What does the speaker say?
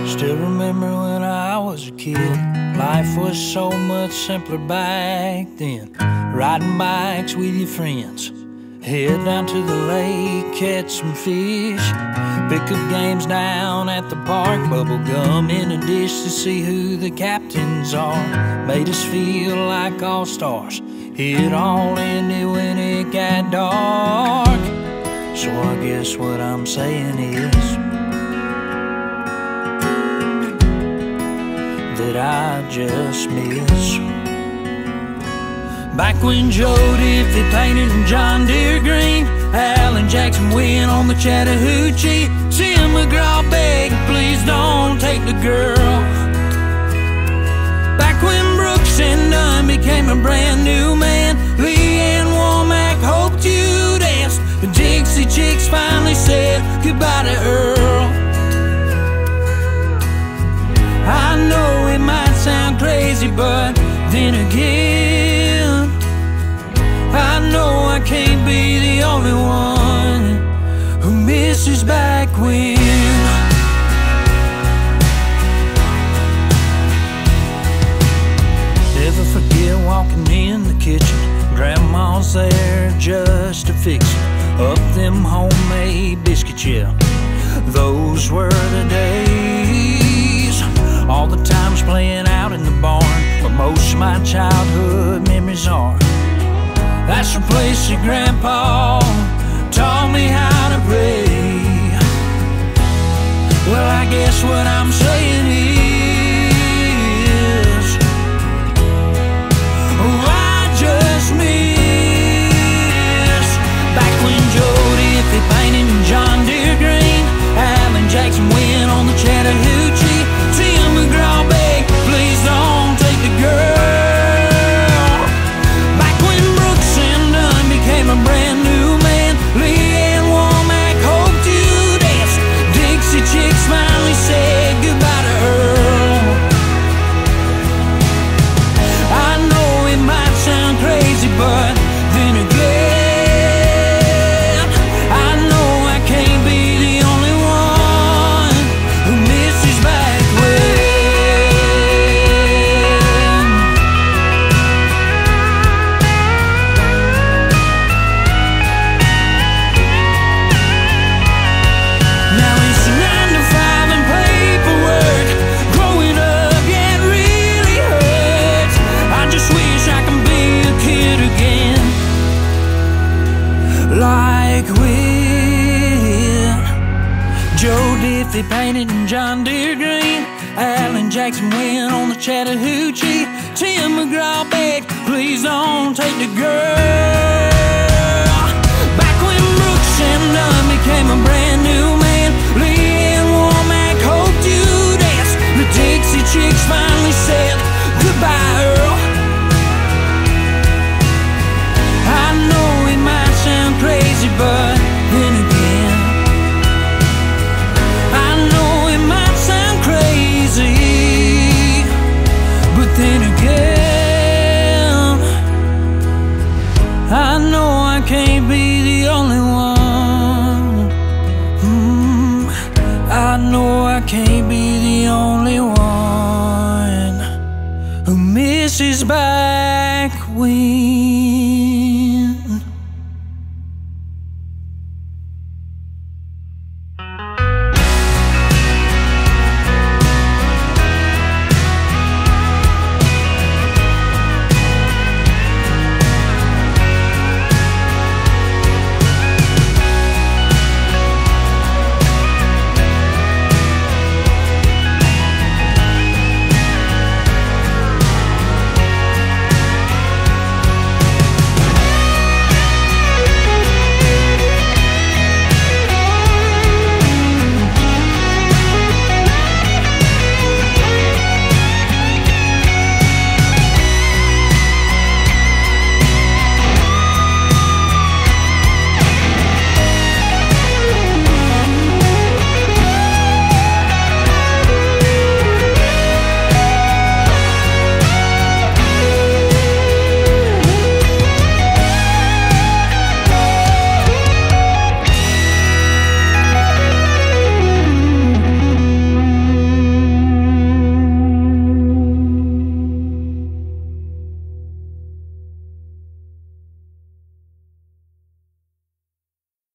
Still remember when I was a kid, life was so much simpler back then. Riding bikes with your friends, head down to the lake, catch some fish. Pickup games down at the park, bubble gum in a dish to see who the captains are. Made us feel like all stars. It all ended when it got dark. So I guess what I'm saying is that I just miss back when Joe Diffie painted in John Deere green, Alan Jackson went on the Chattahoochee, Tim McGraw begged, please don't take the girl. Back when Brooks and Dunn became a brand new man, Lee and Womack hoped you'd dance. The Dixie Chicks finally said goodbye to Earl. I know it might sound crazy, but then again, I know I can't be the only one who misses back when. Never forget walking in the kitchen, Grandma's there just to fix it up them homemade biscuits, yeah. Those were the days. All the times playing out in the barn, where most of my childhood memories are. That's the place that Grandpa taught me how to pray. Well, I guess what I'm saying is, oh, I just miss back when Joe Diffie painted in John Deere green, Alan Jackson went on the Chattahoochee, Tim McGraw begged, please don't take the girl. Back when Brooks and Dunn became a brand new man, Lee and Womack hoped you'd dance. Dixie Chicks finally said goodbye to Earl. I know it might sound crazy, but then again, I know I can't be the only one who misses back when. Now it's 9 to 5 and paperwork. Growing up, yeah, it really hurts. I just wish I could be a kid again, like when Joe Diffie painted in John Deere green, Alan Jackson went on the Chattahoochee, Tim McGraw begged, please don't take the girl. Back when Brooks and Dunn became a brand new man, Lee and Womack hoped you'd dance. The Dixie Chicks finally said goodbye, Earl. I know it might sound crazy, but then again, I know it might sound crazy, but then again, I know I can't be the only one. I know I can't be the only one who misses back when.